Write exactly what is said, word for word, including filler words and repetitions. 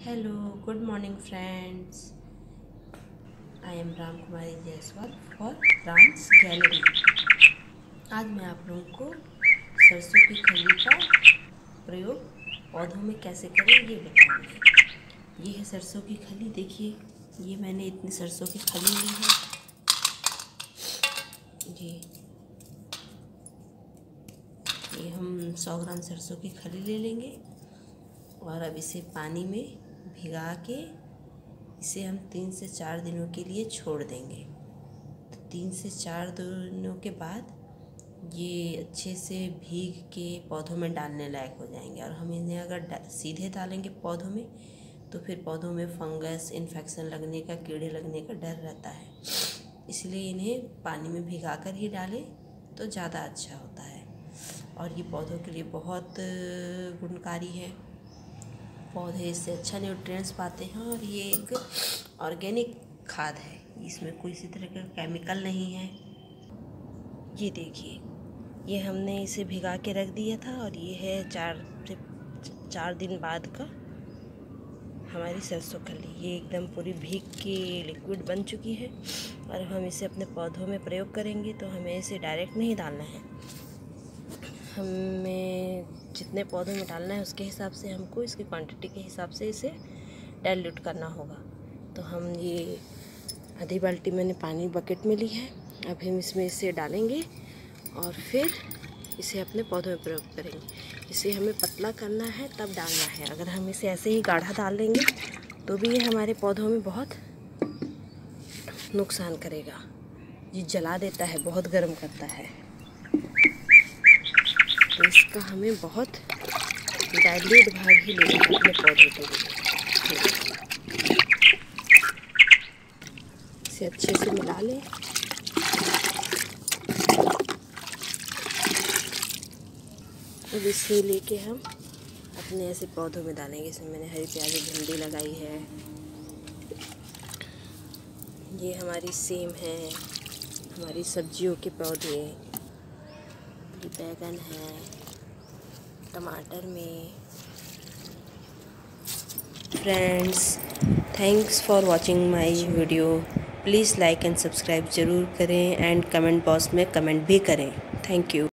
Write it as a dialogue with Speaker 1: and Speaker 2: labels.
Speaker 1: Hello, good morning friends. I am Ram Kumari Jaiswal for Ram's gallery. आज मैं आप लोगों को सरसों की खली का प्रयोग पौधों में कैसे करें ये बताऊंगी। ये है सरसों की खली। देखिए, ये मैंने इतनी सरसों की खली ली है। जी, ये हम सौ ग्राम सरसों की खली ले लेंगे और अब इसे पानी में भिगा के इसे हम तीन से चार दिनों के लिए छोड़ देंगे। तो तीन से चार दिनों के बाद ये अच्छे से भीग के पौधों में डालने लायक हो जाएंगे। और हम इन्हें अगर सीधे डालेंगे पौधों में तो फिर पौधों में फंगस, इन्फेक्शन लगने का, कीड़े लगने का डर रहता है। इसलिए इन्हें पानी में भिगा कर ही डालें तो ज़्यादा अच्छा होता है। और ये पौधों के लिए बहुत गुणकारी है। पौधे इससे अच्छा न्यूट्रिएंट्स पाते हैं और ये एक ऑर्गेनिक खाद है। इसमें कोई इसी तरह का केमिकल नहीं है। ये देखिए, ये हमने इसे भिगा के रख दिया था और ये है चार से चार दिन बाद का हमारी सरसों खली। ये एकदम पूरी भीग के लिक्विड बन चुकी है और हम इसे अपने पौधों में प्रयोग करेंगे तो हमें इसे डायरेक्ट नहीं डालना है। हमें जितने पौधों में डालना है उसके हिसाब से हमको इसकी क्वांटिटी के हिसाब से इसे डाइल्यूट करना होगा। तो हम ये आधी बाल्टी मैंने पानी बकेट में ली है। अब हम इसमें इसे डालेंगे और फिर इसे अपने पौधों में प्रयोग करेंगे। इसे हमें पतला करना है तब डालना है। अगर हम इसे ऐसे ही गाढ़ा डाल देंगे तो भी ये हमारे पौधों में बहुत नुकसान करेगा। ये जला देता है, बहुत गर्म करता है। तो इसका हमें बहुत डाइल्यूट भाग ही लेना है अपने पौधों के लिए। इसे अच्छे से मिला लें। अब इसे लेके हम अपने ऐसे पौधों में डालेंगे। इसमें मैंने हरी प्याजी भिंडी लगाई है। ये हमारी सेम है, हमारी सब्जियों के पौधे। ये बैगन है, टमाटर में। Friends, thanks for watching my video. Please like and subscribe ज़रूर करें एंड कमेंट बॉक्स में कमेंट भी करें। Thank you.